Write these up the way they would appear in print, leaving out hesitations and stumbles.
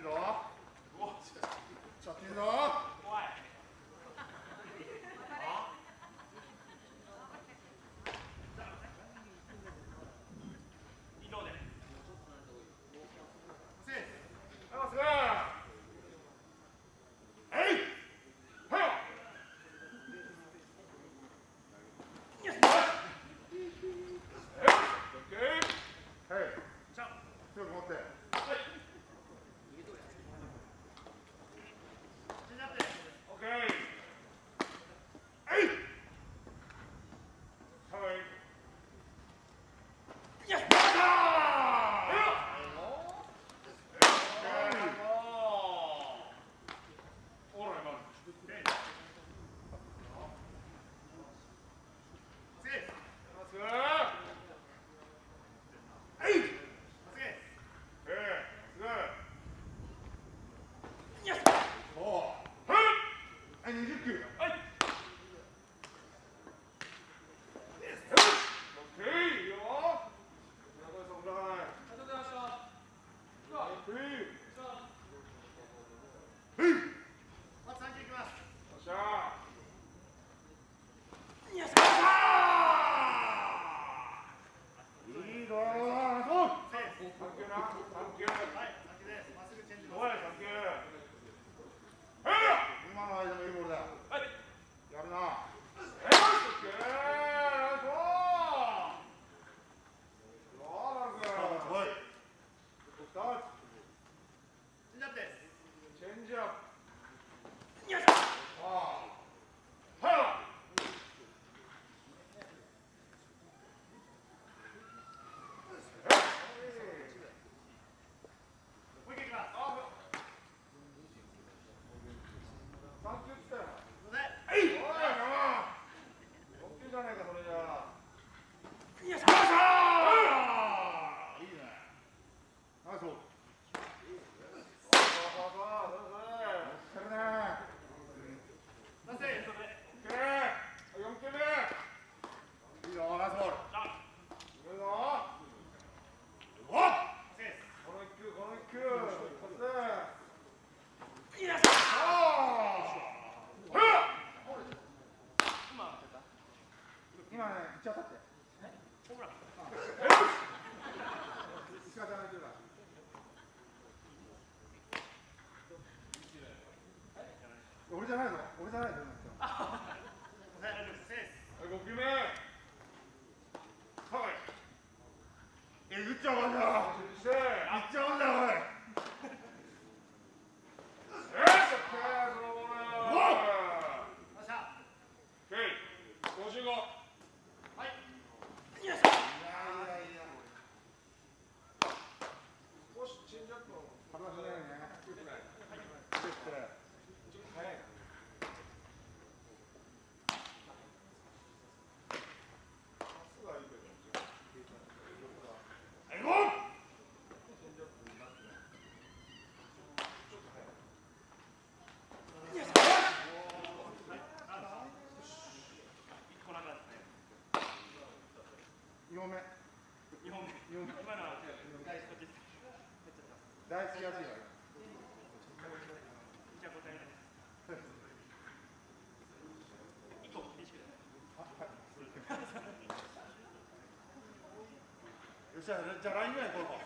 じゃあラインぐらい行こうか。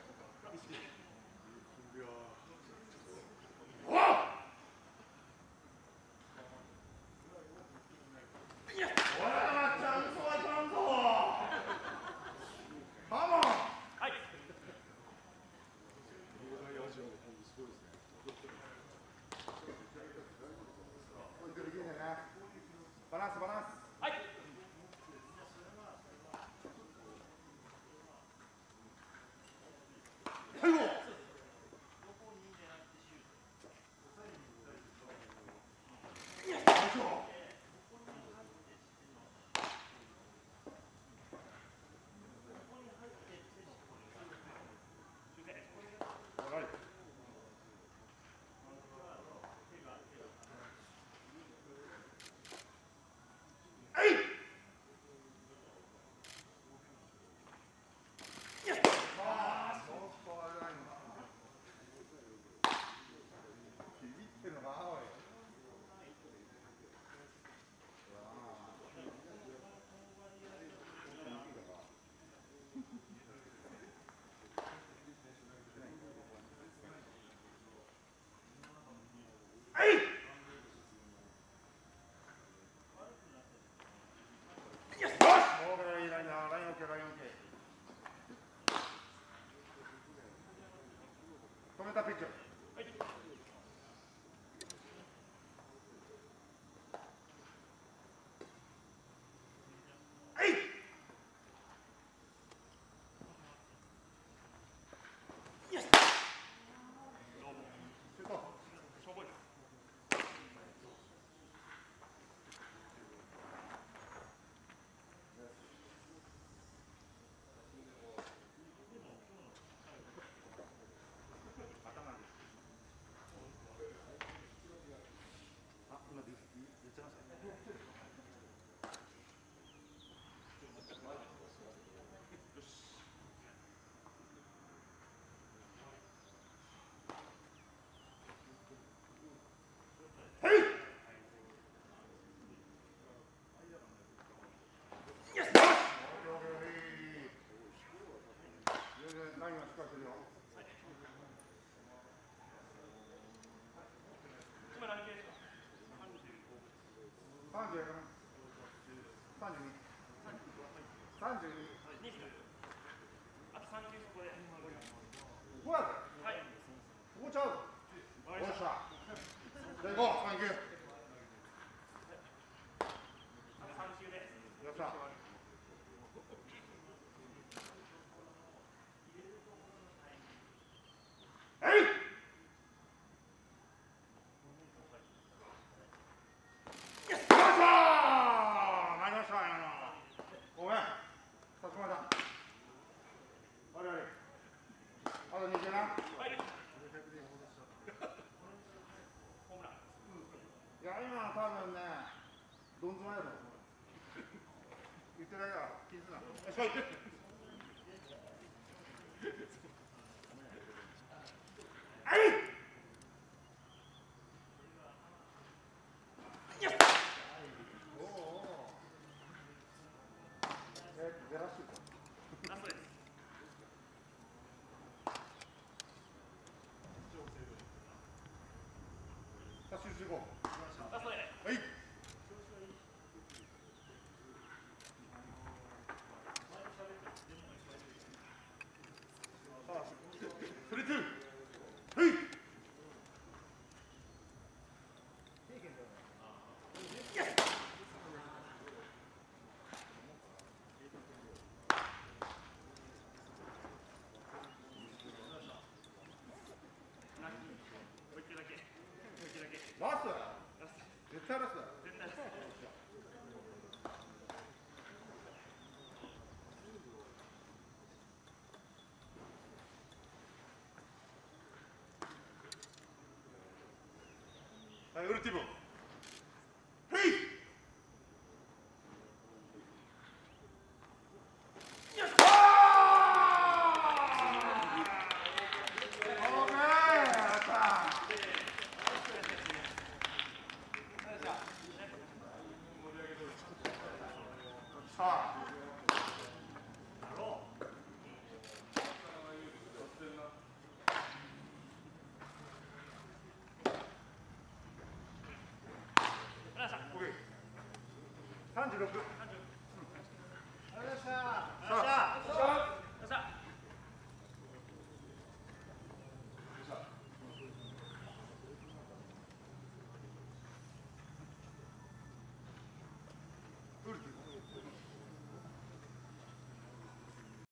バランスバランス。はい。 めたピッチャー。ラインはしっかりするよ。今何系ですか？30やから。32。あと3球そこで。ここやで。はい。ここちゃう。よっしゃ。じゃあ行こう、3球。あと3球で。よっしゃ。ごめん。差し込まれた。あれあれ。あと2球な。はい。ホームラン。いや、今の多分ね、どん詰まりだと思う。言ってないから気にすな。よし、はい。ゼラシュート。ラストです。さあ、集中いこう。ラストで。はい。さあ、スリーツー。はい。ラストだよ。絶対ラストだよ。絶対ラスト。はい、ウルティモ。はい。さあ。36。